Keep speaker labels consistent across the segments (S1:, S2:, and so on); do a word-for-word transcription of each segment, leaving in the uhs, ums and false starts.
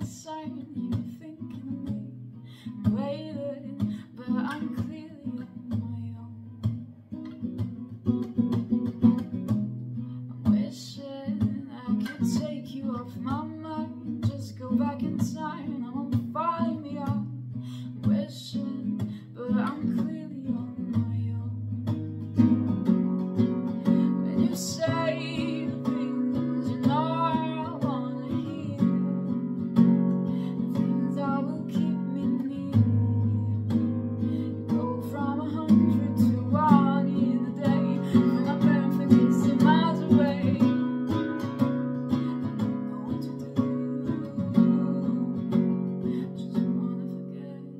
S1: concerned you're thinking of me, waiting, but I'm clearly on my own. I'm wishing I could take you off my mind, just go back in time, I won't follow me up. I'm wishing, but I'm clearly on my own. When you say the things you know I wanna hear, the things that will keep me near, you go from a hundred to one in a day, and my perfect is miles away. I don't know what to do, just wanna forget you.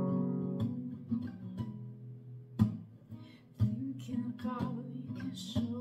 S1: Thinking about you can show